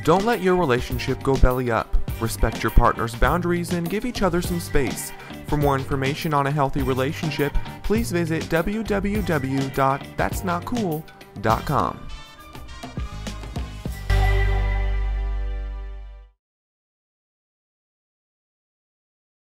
Don't let your relationship go belly up. Respect your partner's boundaries and give each other some space. For more information on a healthy relationship, please visit www.thatsnotcool.com.